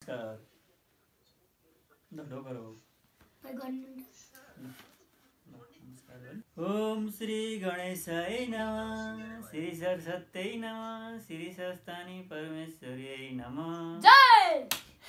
नमस्कार ओम श्री गणेशाय नमः, श्री सरस्वत्यै नमः, श्री शस्तानी परमेश्वर्यै नमः। जय।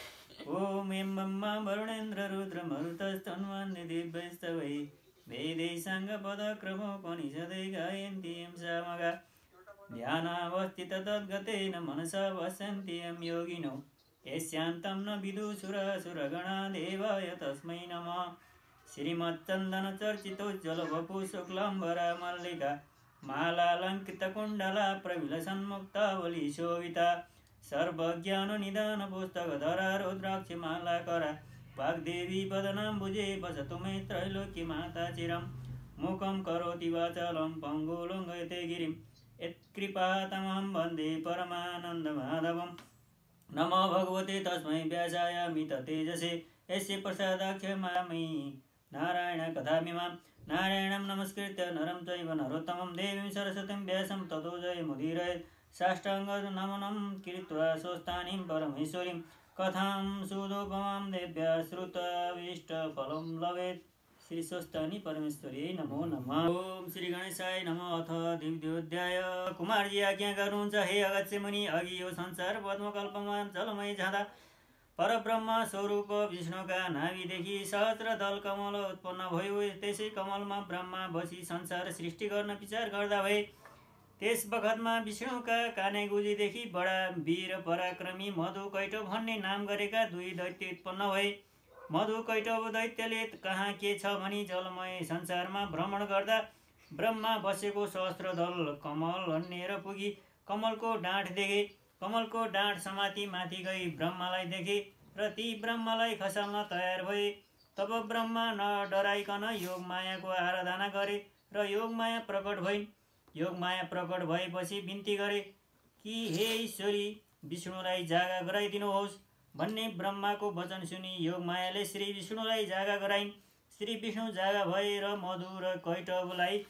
ओम एं ब्रह्मा वरुणेन्द्र रुद्र मरुतस्तन्वन्य दिव्यस्तवै वेदै साङ्गपदक्रमोपनिषदै गायन्ति यं सामगा ध्यानावस्थित तद्गतेन मनसा पश्यन्ति यं योगिनो यस्यान्तं न विदुषुरासुरगणा देवाय तस्मै नमः। श्रीमच्चन्दन चर्चितोज्ज्वल वपु शुक्लाम्बरा मल्लिका मालालङ्कृतकुण्डला प्रविलसन्मुक्तावली शोभिता सर्वज्ञाननिदान पुस्तकधरा रुद्राक्षमालाकरा वाग्देवी वदनाम्बुजे वसतु मे त्रैलोक्य माता चिरं मुखं करोति वाचालं पङ्गुलङ्घयते गिरिं यत्कृपातमहं वन्दे परमानन्दमाधवम्। नमो भगवते तस्मै व्यासाय मिततेजसे यस्य प्रसादाख्यमामि नारायण कथामिमां। नारायणं नमस्कृत्य नरं चैव नरोत्तमं देवीं सरस्वतीं व्यासं ततो जयमुदीरयेत्। साष्टाङ्गनमनं कृत्वा स्वस्थानीं परमेश्वरीं कथां सुदोपमां देव्या श्रुत्वाभीष्टफलं लभेत्। श्री स्वस्थानी परमेश्वरी नमो नमः। ओम श्री गणेशाय नमः। अथ दिव्योध्याय। कुमारजी आज्ञा गर्नुहुन्छ हे अगस्त्य मुनि, अघि यो संसार पद्मकल्पमा जलमय जाँदा परब्रह्म स्वरूप विष्णुका नाभिदेखि सहस्रदल कमल उत्पन्न भयो। त्यसै कमलमा ब्रह्मा बसी संसार सृष्टि गर्न विचार गर्दा भए। त्यस बखतमा विष्णुका कानेगुजीदेखि बडा वीर पराक्रमी मधु कैटव भन्ने नाम गरेका दुई दैत्य उत्पन्न भए। मधु कैटव दैत्यले कहाँ के छ भनी जलमय संसारमा भ्रमण गर्दा ब्रह्मा बसेको सहस्रदल कमल अन्नेर पुगी कमलको डाँठ देखे। कमलको डाँठ समाती माथि गई ब्रह्मालाई देखे र ती ब्रह्मालाई खसाल्न तयार भए। तब ब्रह्मा नडराइकन योगमायाको आराधना गरे र योगमाया प्रकट भइन्। योगमाया प्रकट भएपछि बिन्ती गरे कि हे ईश्वरी विष्णुलाई जागा गराइदिनुहोस् भन्ने ब्रह्माको वचन सुनि योगमायाले श्री विष्णुलाई जागा गराइन्। श्री विष्णु जागा भएर मधु र कैटवलाई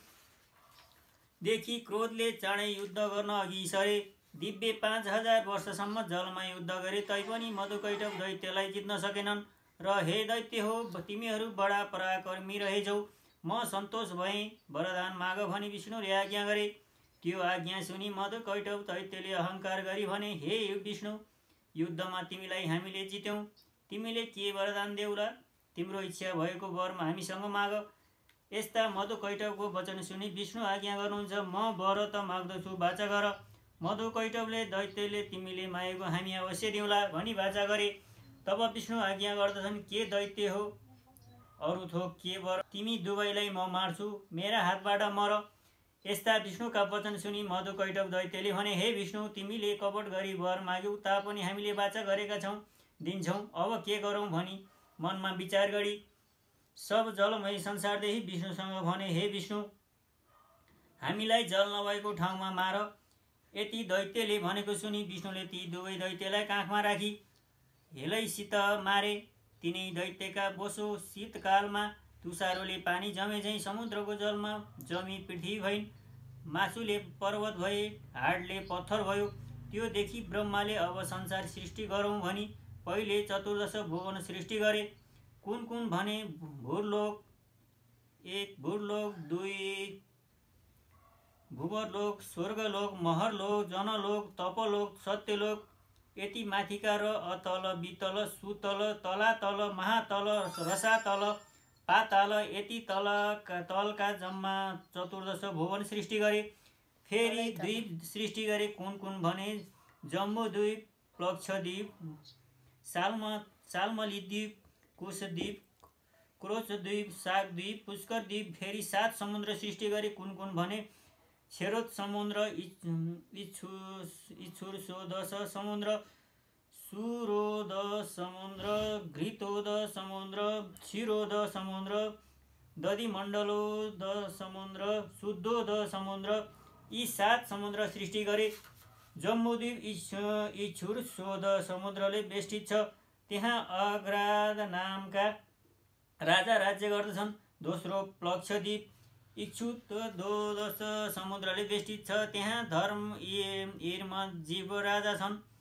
देखि क्रोधले चाँडै युद्ध गर्न अघि सरे। दिव्य 5000 वर्षसम्म जलमा युद्ध गरे तैपनि मधु कैटव दैत्यलाई जित्न सकेनन्। र हे दैत्य हो, तिमीहरू बडा पराक्रमी रहेछौ, म सन्तोष भएँ, वरदान माग भनी विष्णुले आज्ञा गरे। त्यो आज्ञा सुनि मधु कैटव दैत्यले अहङ्कार गरी भने, हे विष्णु, युद्धमा तिमीलाई हामीले जित्यौँ, तिमीले के वरदान देऊला? तिम्रो इच्छा भएको वर हामीसँग माग। यस्ता मधु कैटवको वचन सुनि विष्णु आज्ञा गर्नुहुन्छ, म वर त माग्दछु, वाचा गर। मधु कैटवले दैत्यले तिमीले मागेको हामी अवश्य दिउँला भनी वाचा गरे। तब विष्णु आज्ञा गर्दछन्, के दैत्य हो, अरू थोक के वर, तिमी दुवैलाई म मार्छु, मेरा हातबाट मर। यस्ता विष्णुका वचन सुनि मधु कैटव दैत्यले भने, हे विष्णु, तिमीले कपट गरी वर माग्यौ तापनि हामीले वाचा गरेका छौँ, दिन्छौँ, अब के गरौँ भनी मनमा विचार गरी सब जलमय संसारदेखि विष्णुसँग भने, हे विष्णु, हामीलाई जल नभएको ठाउँमा मार। यति दैत्यले भनेको सुनि विष्णुले ती दुवै दैत्यलाई काखमा राखी हेलैसित मारे। तिनै दैत्यका बोसो शीतकालमा तुषारोले पानी जमे झैँ समुद्रको जलमा जमी पृथ्वी भइन्। मासुले पर्वत भए, हाडले पत्थर भयो। त्यो देखि ब्रह्माले अब संसार सृष्टि गरौँ भनी पहिले 14 भुवन सृष्टि गरे। कुन कुन भने, भूलोक 1, भूलोक 2, भूवरलोक, स्वर्गलोक, महरलोक, जनलोक, तपलोक, सत्यलोक, यति माथिका र अतल, वितल, सुतल, तलातल, महातल, रसातल, पाताल, यति तलका जम्मा 14 भुवन सृष्टि गरे। फेरि द्वीप सृष्टि गरे। कुन कुन भने, जम्बुद्वीप, प्लक्षद्वीप, साल्मलीद्वीप, कुशद्वीप, क्रोचद्वीप, शाकद्वीप, पुष्करद्वीप। फेरि 7 समुद्र सृष्टि गरे। कुन कुन भने, क्षीरोद समुद्र, इच्छुरसोदश समुद्र, सुरोद समुद्र, घृतोद समुद्र, क्षीरोद समुद्र, दधिमण्डलोद समुद्र, शुद्धोद समुद्र, यी 7 समुद्र सृष्टि गरे। जम्बुद्वीप इच्छुरसोद समुद्रले बेष्टित छ। त्यहाँ अग्राद नामका राजा राज्य गर्दछन्। दोस्रो प्लक्षद्वीप इच्छुतोदश समुद्रले बेष्टित छ। त्यहाँ धर्म जीव राजा छन्।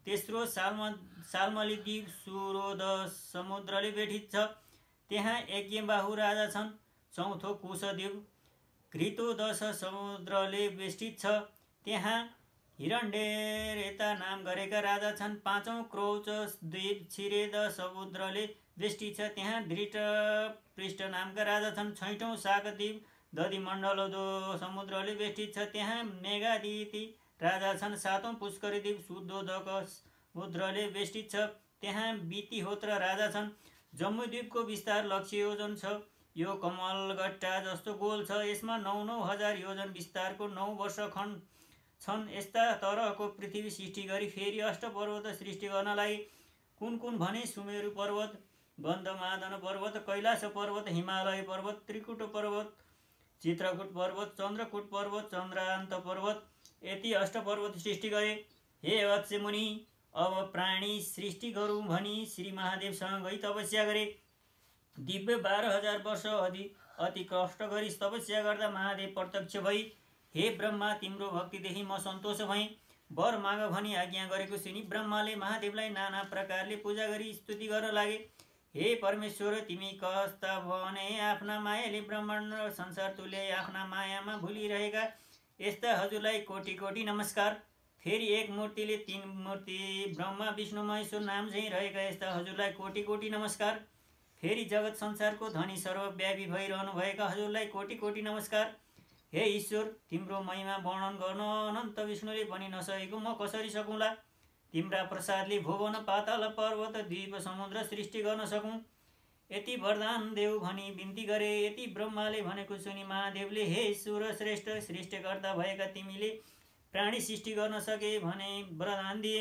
तेस्रो सालमली द्वीप सुरोध समुद्रले बेठित छ, त्यहाँ यज्ञबाहु राजा छन्। चौथो कुशद्वीप घृतोदश समुद्रले बेष्टित छ, त्यहाँ हिरण्यरेता नाम गरेका राजा छन्। पाँचौं क्रौच द्वीप क्षीरेद समुद्रले बेष्टित छ, त्यहाँ धृतपृष्ठ नामका राजा छन्। छैठौं शाकद्वीप दधिमण्डलदो समुद्रले बेष्टित छ, त्यहाँ मेघादिति राजा छन्। सातौं पुष्करद्वीप शुद्धोदक समुद्रले बेष्टित छ, त्यहाँ वितिहोत्र राजा छन्। जम्बूद्वीपको विस्तार 1,00,000 योजन छ, यो कमलगट्टा जस्तो गोल छ, यसमा 9,000 योजन विस्तारको 9 वर्षखण्ड छन्। यस्ता तरहको पृथ्वी सृष्टि गरी फेरि अष्टपर्वत सृष्टि गर्नलाई कुन कुन भने सुमेरु पर्वत, गन्धमादन पर्वत, कैलाश पर्वत, हिमालय पर्वत, त्रिकुट पर्वत, चित्रकूट पर्वत, चन्द्रकूट पर्वत, चन्द्रान्त पर्वत, यति अष्टपर्वत सृष्टि गरे। हे अगस्त्य मुनि, अब प्राणी सृष्टि गरौँ भनी श्री महादेवसँग गई तपस्या गरे। दिव्य 12,000 वर्ष अति कष्ट गरी तपस्या गर्दा महादेव प्रत्यक्ष भई, हे ब्रह्मा, तिम्रो भक्तिदेखि म सन्तोष भएँ, वर माग भनी आज्ञा गरेको सुनि ब्रह्माले महादेवलाई नाना प्रकारले पूजा गरी स्तुति गर्न लागे। हे परमेश्वर, तिमी कस्ता भने आफ्ना मायाले ब्रह्माण्ड र संसार तुल्याई आफ्ना मायामा भुलिरहेका यस्ता हजुरलाई कोटि कोटि नमस्कार। फेरि एक मूर्तिले 3 मूर्ति ब्रह्मा विष्णु महेश्वर नाम चाहिँ रहेका यस्ता हजुरलाई कोटि कोटि नमस्कार। फेरि जगत संसारको धनी सर्वव्यापी भइरहनु भएका हजुरलाई कोटि कोटि नमस्कार। हे ईश्वर, तिम्रो महिमा वर्णन गर्न अनन्त विष्णुले पनि नसकेको म कसरी सकौँला। तिम्रा प्रसादले भुवन पाताल पर्वत द्वीप समुद्र सृष्टि गर्न सकौँ, यति वरदान देऊ भनी बिन्ती गरे। यति ब्रह्माले भनेको सुनि महादेवले, हे ईश्वर श्रेष्ठ, सृष्टिकर्ता भएका तिमीले प्राणी सृष्टि गर्न सके भने वरदान दिए।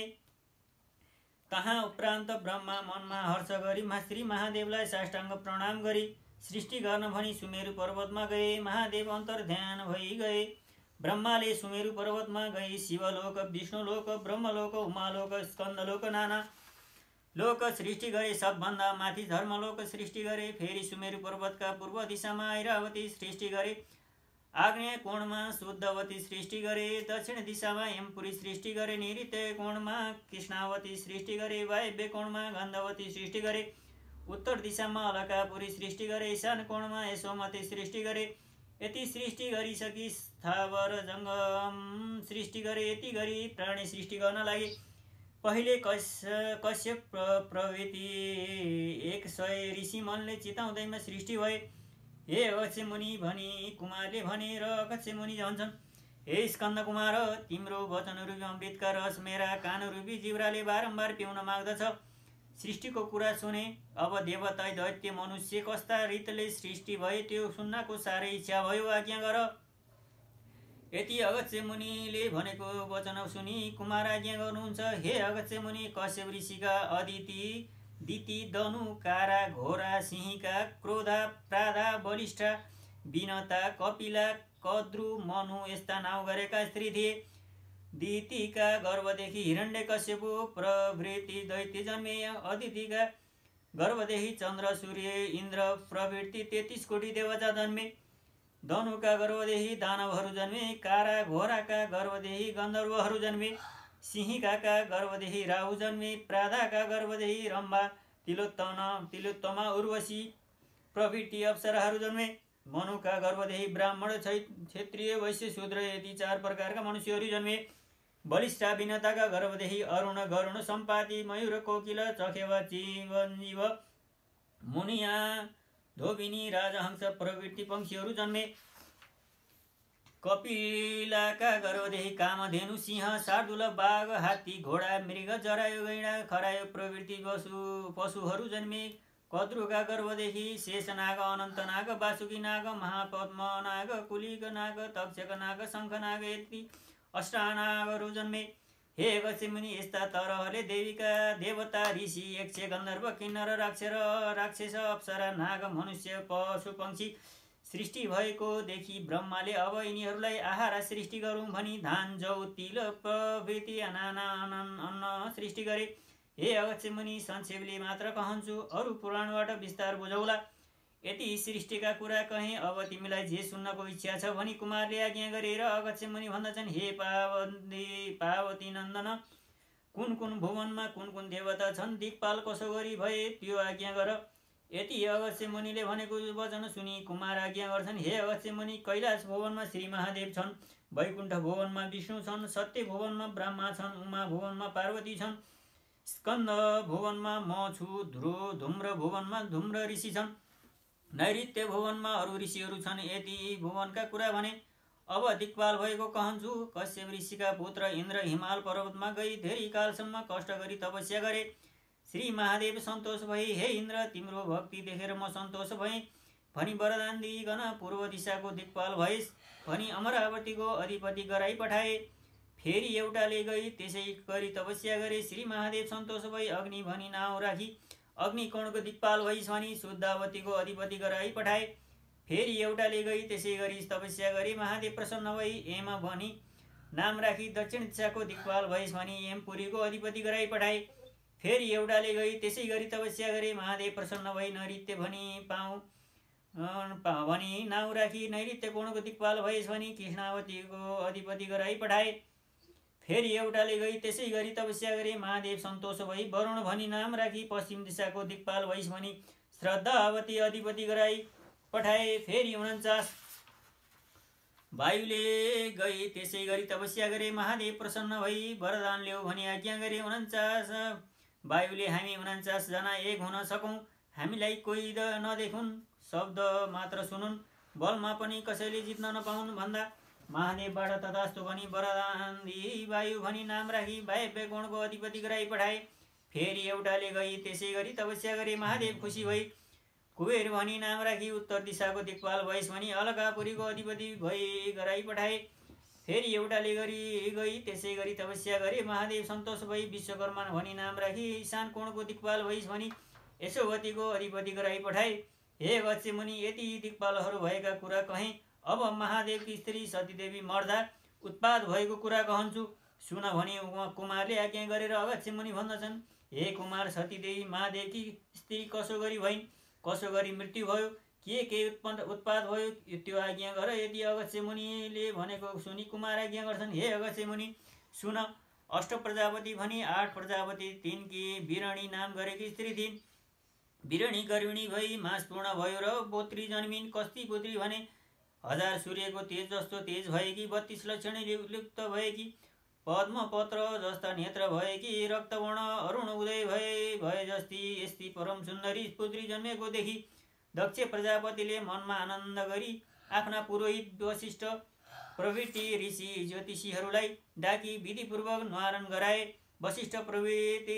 तहाँ उपरान्त ब्रह्मा मनमा हर्ष गरी श्री महादेवलाई साष्टाङ्ग प्रणाम गरी सृष्टि गर्न भनी सुमेरु पर्वतमा गए। महादेव अन्तर्ध्यान भई गए। ब्रह्माले सुमेरु पर्वतमा गई शिवलोक, विष्णुलोक, ब्रह्मलोक, उमालोक, स्कन्दलोक, नाना लोक सृष्टि गरे। सबभन्दा माथि धर्मलोक सृष्टि गरे। फेरि सुमेरु पर्वतका पूर्व दिशामा ऐरावती सृष्टि गरे। आग्नेय कोणमा शुद्धवती सृष्टि गरे। दक्षिण दिशामा यमपुरी सृष्टि गरे। नैऋत्य कोणमा कृष्णावती सृष्टि गरे। वायव्य कोणमा गन्धवती सृष्टि गरे। उत्तर दिशामा अलकापुरी सृष्टि गरे। ईशान कोणमा यशोमती सृष्टि गरे। यति सृष्टि गरिसकी स्थावर जङ्गम सृष्टि गरे। यति गरी प्राणी सृष्टि गर्न लागे। पहिले कश्यप प्रवृत्ति 100 ऋषि मनले चिताउँदैमा सृष्टि भए। हे अगस्त्य मुनि भनी कुमारले भने र अगस्त्य मुनि भन्छन्, हे स्कन्द कुमार, तिम्रो वचनरूपी अमृतका रस मेरा कानरूपी जिब्राले बारम्बार पिउन माग्दछ। सृष्टिको कुरा सुने। अब देवता दैत्य मनुष्य कस्ता रीतले सृष्टि भए त्यो सुन्नको साह्रै इच्छा भयो, आज्ञा गर। यति अगस्त्य मुनिले भनेको वचन सुनि कुमार आज्ञा गर्नुहुन्छ। हे अगस्त्य मुनि, कश्यप ऋषिका अदिति, दिति, दनु, कारा, घोरा, सिंहिका, क्रोधा, प्राधा, बलिष्ठा, विनता, कपिला, कद्रु, मनु यस्ता नाउँ गरेका स्त्री थिए। दितिका गर्भदेखि हिरण्यकश्यप प्रभृति दैत्य जन्मे। अदितिका गर्भदेखि चन्द्र, सूर्य, इन्द्र प्रभृति 33 कोटी देवता जन्मे। धनुका गर्भदेखि दानवहरू जन्मे। कारा घोराका गर्भदेखि गन्धर्वहरू जन्मे। सिंहिकाका गर्भदेखि राहु जन्मे। प्राधाका गर्भदेखि रम्भा, तिलोत्तमा, उर्वशी प्रभृति अप्सराहरू जन्मे। मनुका गर्भदेखि ब्राह्मण, क्षत्रिय, वैश्य, शूद्र यति 4 प्रकारका मनुष्यहरू जन्मे। बलिष्ठा विनताका गर्भदेखि अरुण, गरुण, सम्पाति, मयूर, कोकिल, चखेवा, चिरञ्जीव, मुनिया, धोबिनी, राजहंस प्रभृति पंक्षीहरू जन्मे। कपिलाका गर्भदेखि कामधेनु, सिंह, शार्दूल, बाघ, हात्ती, घोडा, मृग, जरायु, गैंडा, खरायो प्रभृति पशुहरू जन्मे। कद्रुका गर्भदेखि शेषनाग, अनन्तनाग, वासुकी नाग, महापद्म नाग, कुलिक नाग, तक्षक नाग, शङ्खनाग यति अष्टानागहरू जन्मे। हे अगस्त्य मुनि, यस्ता तरहले देवीका देवता, ऋषि, यक्ष, गन्धर्व, किन्नर, राक्षस, अप्सरा, नाग, मनुष्य, पशु, पंक्षी सृष्टि भएको देखि ब्रह्माले अब यिनीहरूलाई आहार सृष्टि गरौँ भनी धान, जौ, तिल प्रभृति नाना अन्न सृष्टि गरे। हे अगस्त्य मुनि, संक्षेपले मात्र कहन्छु, अरू पुराणबाट विस्तार बुझौला। यति सृष्टिका कुरा कहेँ, अब तिमीलाई जे सुन्नको इच्छा छ भनी कुमारले आज्ञा गरेर अगस्त्य मुनि भन्दछन्, हे पार्वती नन्दन, कुन भुवनमा कुन देवता छन्, दिक्पाल कसो गरी भए त्यो आज्ञा गर। यति अगस्त्य मुनिले भनेको वचन सुनि कुमार आज्ञा गर्छन्। हे अगस्त्य मुनि, कैलाश भुवनमा श्री महादेव छन्, वैकुण्ठ भुवनमा विष्णु छन्, सत्य भुवनमा ब्रह्मा छन्, उमा भुवनमा पार्वती छन्, स्कन्द भुवनमा म छु, धुम्र भुवनमा धुम्र ऋषि छन्, नैऋत्य भुवनमा अरू ऋषिहरू छन्। यति भुवनका कुरा भने अब दिक्पाल भएको कहन्छु। कश्यप ऋषिका पुत्र इन्द्र हिमाल पर्वतमा गई धेरै कालसम्म कष्ट गरी तपस्या गरे। श्री महादेव सन्तोष भए। हे इन्द्र, तिम्रो भक्ति देखेर म सन्तोष भएँ भनी वरदान दिइकन पूर्व दिशाको दिक्पाल भइस् भनी अमरावतीको अधिपति गराई पठाए। फेरि एउटाले गई त्यसै गरी तपस्या गरे। श्री महादेव सन्तोष भई अग्नि भनी नाउँ राखी अग्निकोणको दिक्पाल भइस् भनी शुद्धावतीको अधिपति गराई पठाए। फेरि एउटाले गई त्यसै गरी तपस्या गरी महादेव प्रसन्न भई एम भनी नाम राखी दक्षिण दिशाको दिक्पाल भइस् भनी एमपुरीको अधिपति गराई पठाए। फेरि एउटाले गई त्यसै गरी तपस्या गरे महादेव प्रसन्न भई नैऋत्य भनी भनी नाउँ राखी नैऋत्य कोणको दिक्पाल भइस् भनी कृष्णावतीको अधिपति गराई पठाए। फेरि एउटाले गई त्यसै गरी तपस्या गरे महादेव सन्तोष भई वरुण भनी नाम राखी पश्चिम दिशाको दिक्पाल भइस् भनी श्रद्धावती अधिपति गराई पठाए। फेरि 49 वायुले गई त्यसै गरी तपस्या गरे महादेव प्रसन्न भई वरदान ल्याऊ भनी आज्ञा गरे। 49 वायुले हामी 49 जना एक हुन सकौँ, हामीलाई कोही नदेखुन्, शब्द मात्र सुनुन्, बलमा पनि कसैले जित्न नपाउन् भन्दा महादेवबाट तथास्तु भनी वरदान दिई वायु भनी नाम राखी वायव्य कोणको अधिपति गराई पठाए। फेरि एउटाले गई त्यसै गरी तपस्या गरे महादेव खुसी भई कुबेर भनी नाम राखी उत्तर दिशाको दिक्पाल भइस् भनी अलकापुरीको अधिपति भई गराई पठाए। फेरि एउटाले गई त्यसै गरी तपस्या गरे महादेव सन्तोष भई विश्वकर्मा भनी नाम राखी ईशान कोणको दिक्पाल भइस् भनी यशोवतीको अधिपति गराई पठाए। हे अगस्त्य मुनि, यति दिक्पालहरू भएका कुरा कहेँ। अब महादेवकी स्त्री सतीदेवी मर्दा उत्पात भएको कुरा कहन्छु, सुन भनी कुमारले आज्ञा गरेर अगस्त्य मुनि भन्दछन्। हे कुमार, सतीदेवी महादेवकी स्त्री कसो गरी भइन्, कसो गरी मृत्यु भयो, के उत्पात भयो, त्यो आज्ञा गर। यदि अगस्त्य मुनिले भनेको सुनि कुमार आज्ञा गर्छन्। हे अगस्त्य मुनि, सुन, 8 प्रजापति भनी 8 प्रजापति तिनकी बिरणी नाम गरेकी स्त्री थिइन्। बिरणी गर्भिणी भई मास पूर्ण भयो र पोत्री जन्मिन्। कस्ती पुत्री भने 1000 सूर्यको तेज जस्तो तेज भएकी, 32 लक्षणले लुप्त भएकी, पद्म पत्र जस्ता नेत्र भएकी, रक्तवर्ण अरुण उदय भए जस्ती यस्ती परम सुन्दरी पुत्री जन्मेको देखि दक्ष प्रजापतिले मनमा आनन्द गरी आफ्ना पुरोहित वशिष्ठ प्रभृति ऋषि ज्योतिषीहरूलाई डाकी विधिपूर्वक न्वारण गराए। वशिष्ठ प्रभृति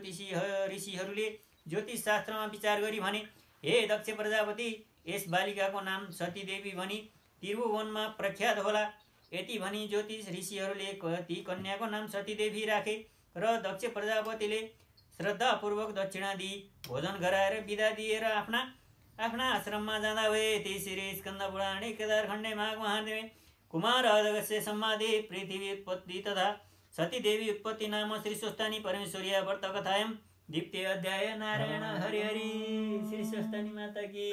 ऋषिहरूले ज्योतिष शास्त्रमा विचार गरी भने, हे दक्ष प्रजापति, यस बालिकाको नाम सतीदेवी भनी त्रिभुवनमा प्रख्यात होला। यति भनी ज्योतिष ऋषिहरूले ती कन्याको नाम सतीदेवी राखे र दक्ष प्रजापतिले श्रद्धापूर्वक दक्षिणा दिई भोजन गराएर विदा दिएर आफ्ना आश्रममा जाँदा भए। त्यसरी स्कन्द पुराणे केदारखण्डे माघ महादेवे कुमार अगस्त्य सम्मादे पृथ्वी उत्पत्ति तथा सतीदेवी उत्पत्ति नाम श्री स्वस्तानी परमेश्वरिया व्रत कथायम द्वितीय अध्याय। नारायण हरि हरि। श्री स्वस्तानी माता की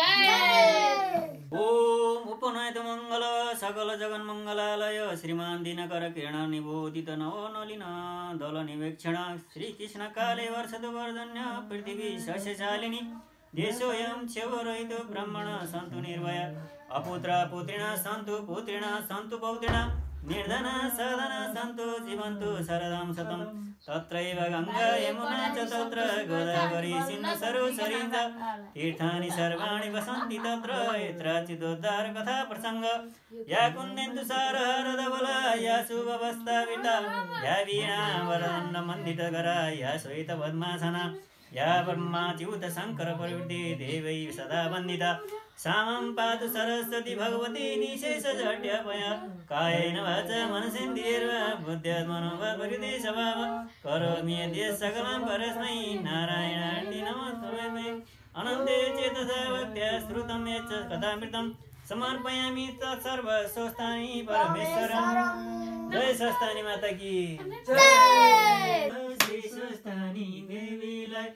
जय। ओम उपनयत मंगल सकल जगन मंगलालय श्रीमान दिनकर किरण निबोधित नवनलिन दल निवेक्षण श्री कृष्ण काले वर्षद वर्धन्य पृथ्वी सस्यशालिनी देशोऽयं क्षयरहित ब्राह्मण सन्तु निर्भया अपुत्रा पुत्रिणा सन्तु पुत्रिणा सन्तु पौत्रिणा निर्धना साधना सन्तु जीवन्तु शरदं शतं तत्रैव गंगा यमुना च तत्र गोदावरी सिन्धु सरस्वती च तीर्थानि सर्वाणि वसन्ति तत्र यत्राचिदोद्धार कथा प्रसंग या कुन्देन्दु सारहरदबला या शुभवस्थाविता या वीणा वरदण्ड मण्डितकरा या श्वेत पद्मासना या ब्रह्माच्युत शंकर प्रवृत्ति देवै सदा वन्दिता सामं पातु सरस्वती भगवती निशेष जड्यपया कायेन वाचा मनसेन्द्रियैर्वा बुद्ध्यात्मनो वा प्रकृते स्वभाव करोमि यद्य सकलं परस्मै नारायणार्ति नमस्तुते अनन्ते चेतसा भक्त्या श्रुतं यच्च कथामृतं समर्पयामि तत्सर्व स्वस्तानि परमेश्वरं। जय स्वस्तानी माता की जय। श्री स्वस्तानी देवीलाई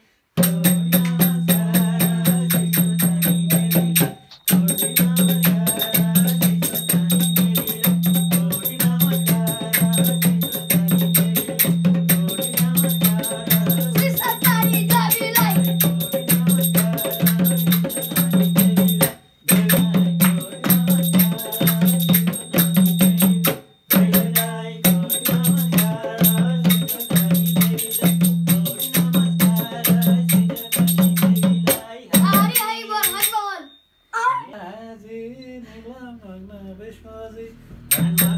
धन्मा